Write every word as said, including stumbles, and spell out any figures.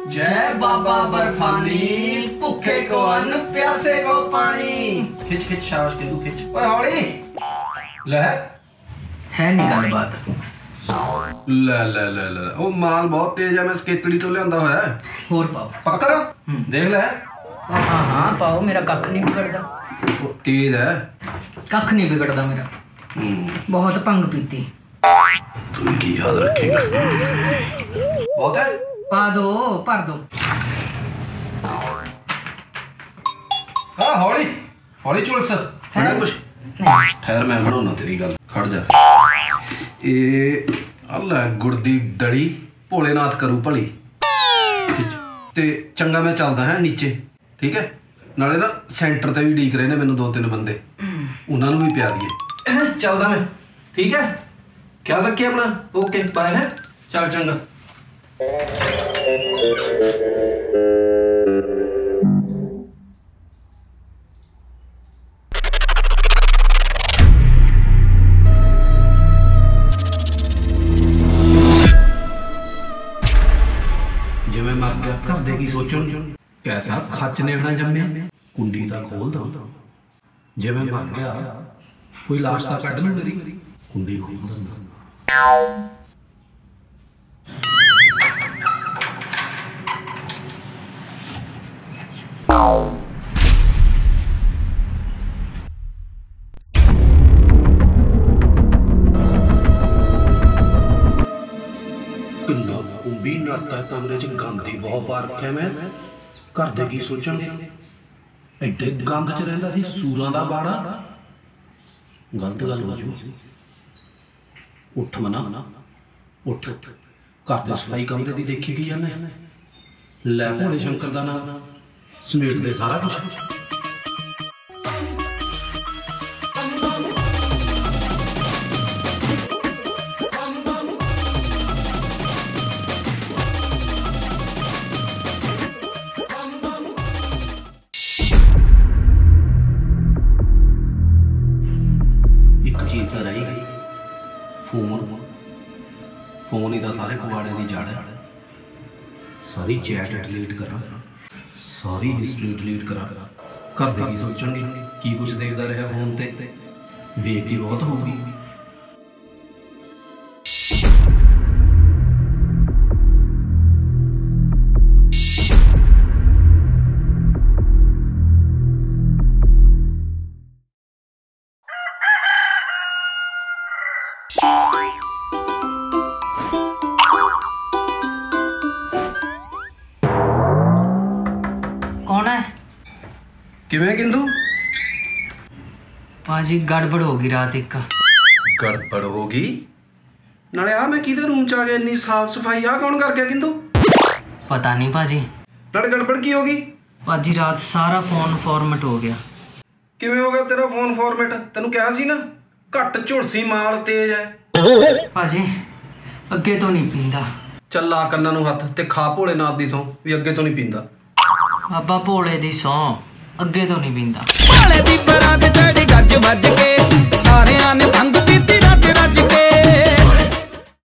जय बाबा बर्फानी, भुखे को अन्न प्यासे को पानी। खिच खिच शाबाश किंदू खिच। ओए हौली ले है नहीं गल बात। ले ले ले ले ओ माल बहुत तेज है, मैं स्केतड़ी तो लियांदा होया है। होर पाओ पक्का देख ले। हाँ हाँ पाओ, मेरा कख नहीं बिगड़दा। ओ तेज है, कख नहीं बिगड़दा मेरा। बहुत भंग पीती। तू की याद रखेगा। बहुत है, पा दो, भर दो। हाँ हौली हौली चुलस है कुछ। ठहर मैं बनाना तेरी गल, खड़ जा। ए अल्लाह गुड़ दी डली भोलेनाथ करू भली। ते चंगा मैं चलदा है नीचे, ठीक है। नाले ना सेंटर ते भी ढीक रहे ने मैनू दो तीन बंदे, उन्हां नू भी प्या दीए। चलदा मैं, ठीक है। ख्याल रखिए अपना। ओके बाय है, चल चंगा। जिवें मर गया घर दे की सोचण, कैसा खच नेवना जम्मे कुंडी दा खोल दो। जिवें मर गया कोई लाश दा कढ लू मेरी, कुंडी खोल दंदा। कुंभी नाता कमरे च गंद ही बहुत पा रखिया मैं। घर दे की सोचणगे, एडे गंद च रहिंदा सी सूरां दा बाड़ा। गलत गल हो जू। उठ मना उठ, घर दे सफाई कमरे दी देखी की जाने। लै भोले शंकर दा नाम समेट दे सारा कुछ। फोन फोन ही तो सारे पवाड़े की जड़ है। सारी चैट डिलीट करा, सारी हिस्ट्री डिलीट करा। घर दे की सोचणगे, की कुछ देखता रहा फोन ते, बेइज्जती बहुत होगी। कौन है? किवें किंदू? पाजी गड़बड़ होगी रात एक का। गड़बड़ होगी नाले आ मैं किधर रूम च आ गया, इतनी साफ सफाई आ कौन कर गया किंदू? पता नहीं पाजी। नाले गड़बड़ की होगी? पाजी रात सारा फोन फॉर्मेट हो गया। किवें हो गया तेरा फोन फॉर्मेट? तेनू कहा सी ना घट झुलसी माल तेज है। पाजी अगे तो नहीं पींदा। चल ला कन्ना नू हथ ते खा भोलेनाथ दी सौं भी अगे तो नहीं पींदा। बाबा भोले दी सौं अगे तो नहीं पींदा। भोले दी बरात चढ़ी गज वज के, सारियां ने भंग पीती रज रज के।